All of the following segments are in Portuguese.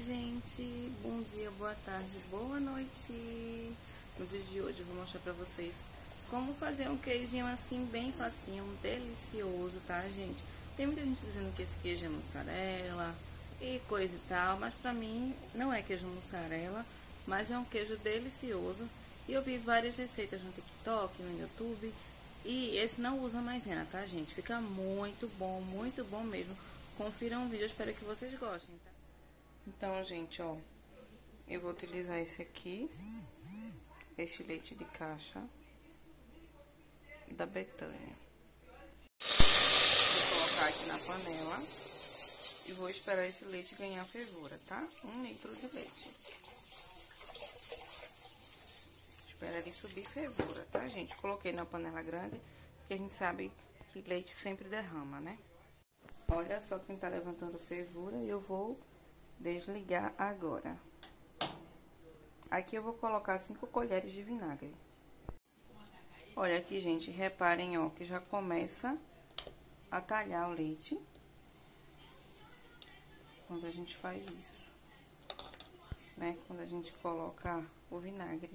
gente, bom dia, boa tarde, boa noite. No vídeo de hoje eu vou mostrar pra vocês como fazer um queijinho assim bem facinho, delicioso, tá, gente? Tem muita gente dizendo que esse queijo é mussarela e coisa e tal, mas pra mim não é queijo mussarela, mas é um queijo delicioso. E eu vi várias receitas no TikTok, no YouTube, e esse não usa maisena, tá, gente? Fica muito bom mesmo. Confiram o vídeo, eu espero que vocês gostem, tá? Então, gente, ó, eu vou utilizar esse aqui, este leite de caixa da Betânia. Vou colocar aqui na panela e vou esperar esse leite ganhar fervura, tá? 1 litro de leite. Espera ele subir fervura, tá, gente? Coloquei na panela grande, porque a gente sabe que leite sempre derrama, né? Olha só quem tá levantando fervura e eu vou desligar agora. Aqui eu vou colocar 5 colheres de vinagre. Olha aqui, gente, reparem, ó, que já começa a talhar o leite quando a gente faz isso, né? Quando a gente coloca o vinagre.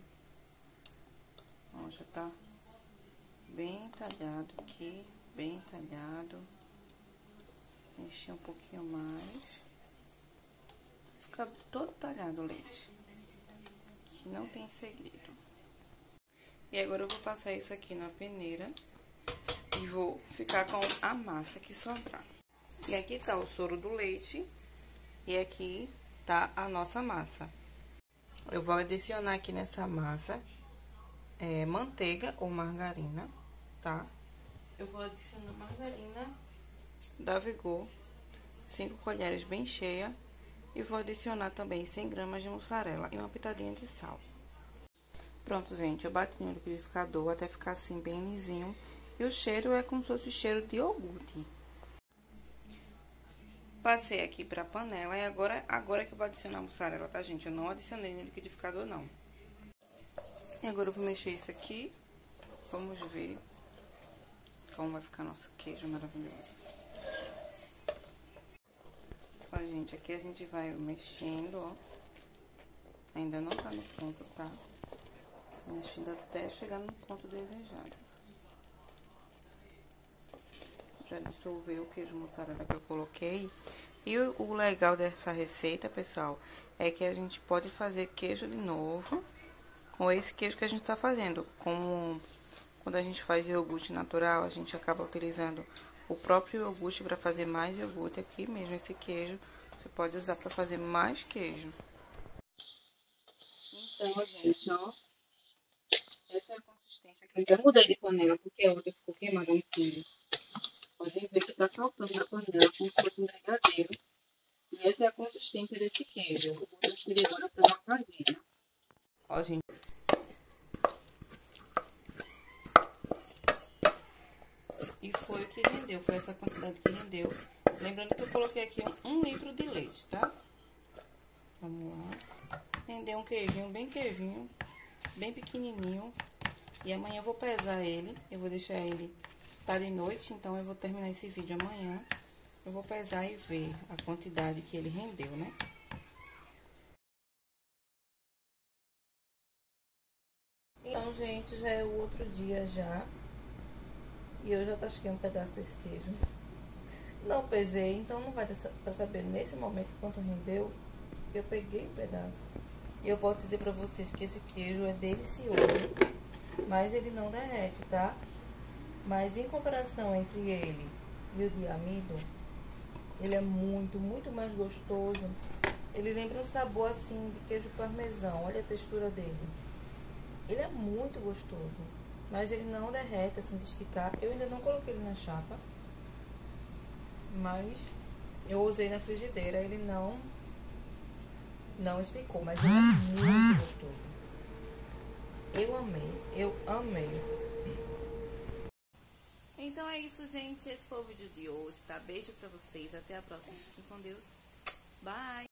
Ó, já tá bem talhado aqui, bem talhado. Mexer um pouquinho mais. Fica todo talhado o leite, que não tem segredo. E agora eu vou passar isso aqui na peneira e vou ficar com a massa que sobrar. E aqui tá o soro do leite e aqui tá a nossa massa. Eu vou adicionar aqui nessa massa manteiga ou margarina, tá? Eu vou adicionar margarina da Vigor, 5 colheres bem cheia. E vou adicionar também 100 gramas de mussarela e uma pitadinha de sal. Pronto, gente, eu bati no liquidificador até ficar assim bem lisinho. E o cheiro é como se fosse cheiro de iogurte. Passei aqui pra panela e agora que eu vou adicionar a mussarela, tá, gente? Eu não adicionei no liquidificador, não. E agora eu vou mexer isso aqui. Vamos ver como vai ficar nosso queijo maravilhoso. Ó, gente, aqui a gente vai mexendo, ó. Ainda não tá no ponto, tá? Mexendo até chegar no ponto desejado. Já dissolveu o queijo mussarela que eu coloquei. E o legal dessa receita, pessoal, é que a gente pode fazer queijo de novo com esse queijo que a gente tá fazendo. Como quando a gente faz iogurte natural, a gente acaba utilizando o próprio iogurte para fazer mais iogurte. Aqui mesmo, esse queijo, você pode usar para fazer mais queijo. Então, gente, ó, essa é a consistência que eu já mudei de panela, porque a outra ficou queimada no fundo. Podem ver que tá saltando na panela como se fosse um brigadeiro. E essa é a consistência desse queijo. Eu vou transferir agora para uma vasilha. Ó, gente. E foi o que rendeu, foi essa quantidade que rendeu. Lembrando que eu coloquei aqui 1 litro de leite, tá? Vamos lá. Rendeu um queijinho, bem pequenininho. E amanhã eu vou pesar ele, eu vou deixar ele tá de noite, então eu vou terminar esse vídeo amanhã. Eu vou pesar e ver a quantidade que ele rendeu, né? Então, gente, já é o outro dia já. E eu já tasquei um pedaço desse queijo. Não pesei, então não vai dar pra saber nesse momento quanto rendeu. Eu peguei um pedaço. E eu posso dizer pra vocês que esse queijo é delicioso, mas ele não derrete, tá? Mas em comparação entre ele e o de amido, ele é muito mais gostoso. Ele lembra um sabor assim de queijo parmesão. Olha a textura dele. Ele é muito gostoso, mas ele não derrete assim de esticar. Eu ainda não coloquei ele na chapa, mas eu usei na frigideira. Ele não esticou, mas ele é muito gostoso. Eu amei. Então é isso, gente. Esse foi o vídeo de hoje, tá? Beijo pra vocês. Até a próxima. Fiquem com Deus. Bye!